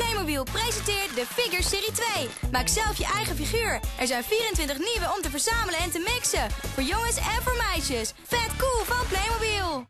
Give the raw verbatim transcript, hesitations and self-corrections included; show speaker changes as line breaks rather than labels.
Playmobil presenteert de Figure Serie twee. Maak zelf je eigen figuur. Er zijn vierentwintig nieuwe om te verzamelen en te mixen. Voor jongens en voor meisjes. Vet cool van Playmobil.